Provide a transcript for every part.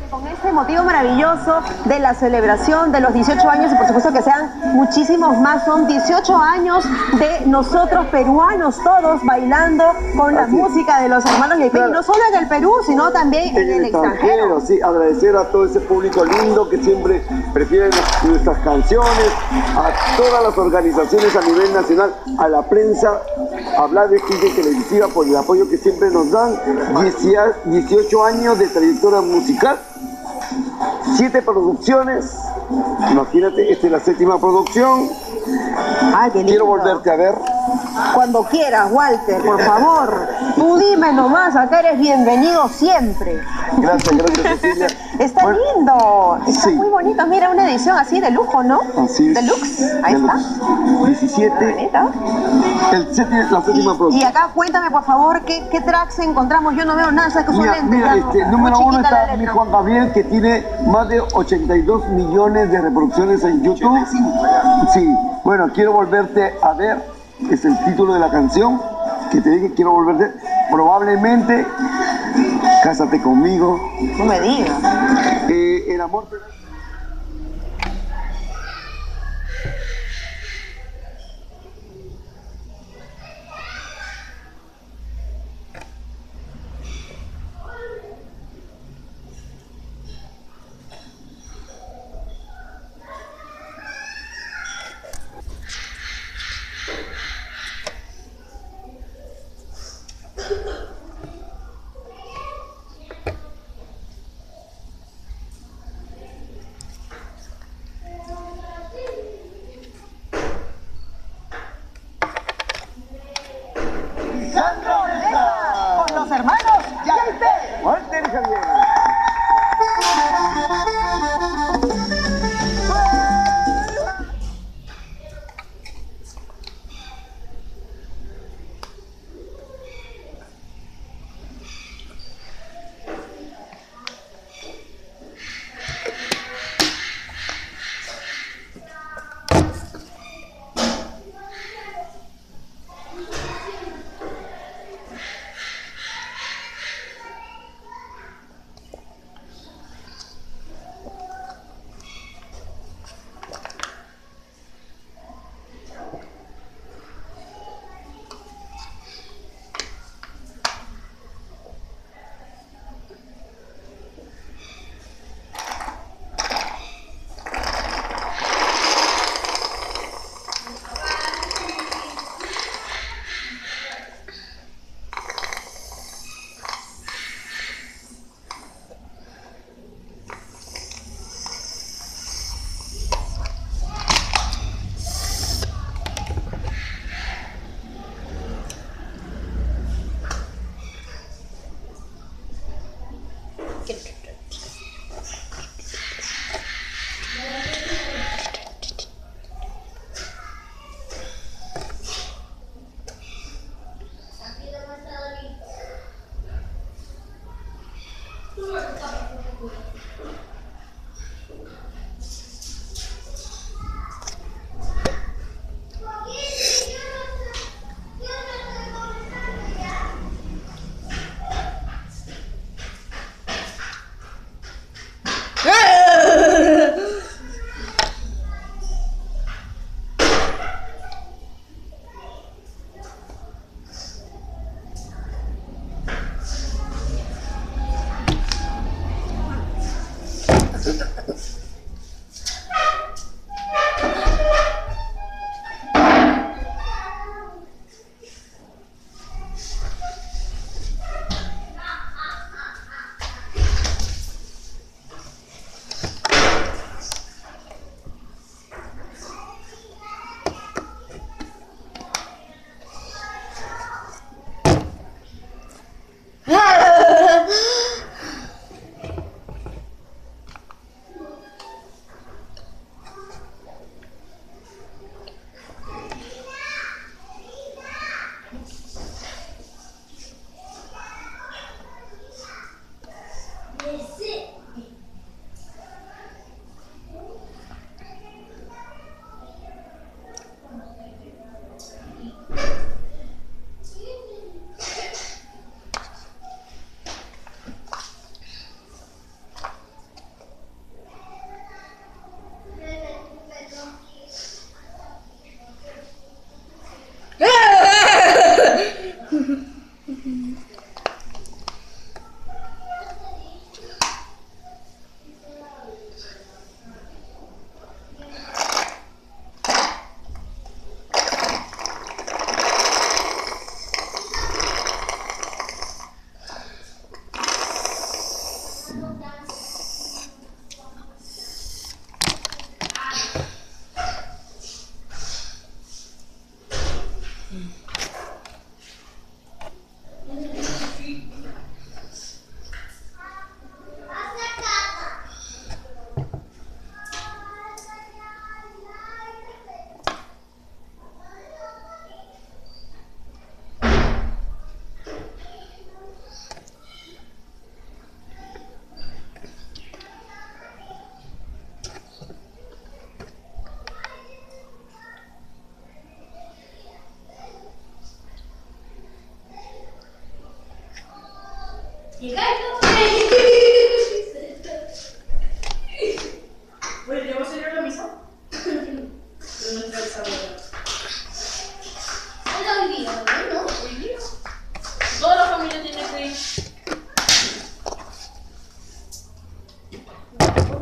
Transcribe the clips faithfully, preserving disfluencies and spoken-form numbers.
Con este motivo maravilloso de la celebración de los dieciocho años y por supuesto que sean muchísimos más, son dieciocho años de nosotros peruanos todos bailando con la Así es. música de los hermanos Yepes, Claro. no solo en el Perú, sino también en, En el el extranjero, extranjero. sí, agradecer a todo ese público lindo que siempre prefiere nuestras canciones, a todas las organizaciones a nivel nacional, a la prensa, a hablar de Quisqueya Televisiva por el apoyo que siempre nos dan. dieciocho años de trayectoria musical, siete producciones, imagínate, esta es la séptima producción. Ay, qué lindo. Quiero volverte a ver. Cuando quieras, Walter, por favor. Tú dime nomás, acá eres bienvenido siempre. Gracias, gracias, Cecilia. Está Bueno, lindo, está sí. muy bonito. Mira, una edición así de lujo, ¿no? Así es. Deluxe, ahí Deluxe. está. diecisiete, Bonita. el séptimo, la séptima Y, y producción. acá cuéntame, por favor, ¿qué, qué tracks encontramos? Yo no veo nada, ¿sabes que son Mira, lentes? mira, ya, este, muy número uno chiquita la está mi letra. Juan Gabriel, que tiene más de ochenta y dos millones de reproducciones en YouTube. Sí, bueno, quiero volverte a ver, es el título de la canción, que te dije, quiero volverte, probablemente, Cásate conmigo. No me digas. Eh, el amor...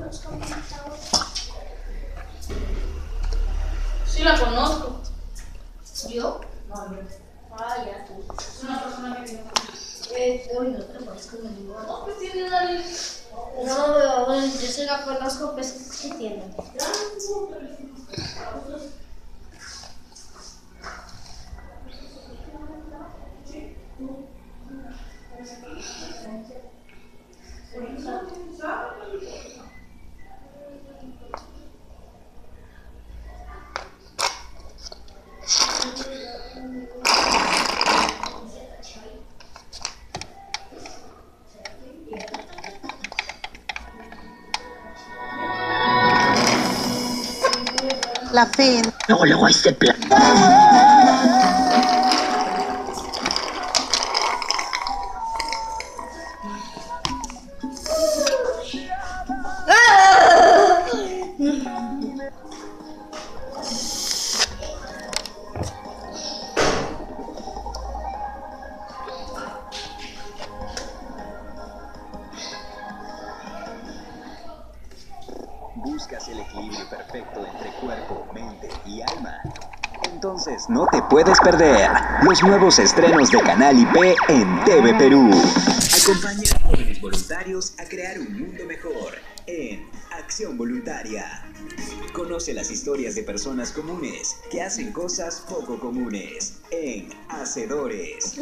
Sí la conozco. ¿Yo? No, yo. Ah, ya tú. Es una persona que yo Eh, uy, no te conozco ninguno. No, pues tiene nariz. No, yo sí la conozco, pues ¿qué tiene? La fe. Luego, luego este plan. ¿Buscas el equilibrio perfecto entre cuerpo, mente y alma? Entonces no te puedes perder los nuevos estrenos de Canal I P en T V Perú. Acompaña a jóvenes voluntarios a crear un mundo mejor en Acción Voluntaria. Conoce las historias de personas comunes que hacen cosas poco comunes en Hacedores.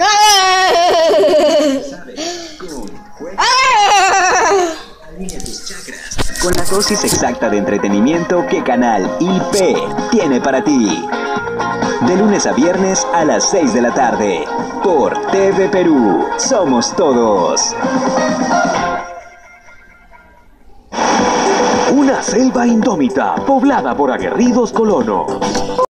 ¿Sabes? Con juegos. Alinea tus chakras con la dosis exacta de entretenimiento que Canal I P tiene para ti. De lunes a viernes a las seis de la tarde. Por T V Perú. Somos todos. Una selva indómita, poblada por aguerridos colonos.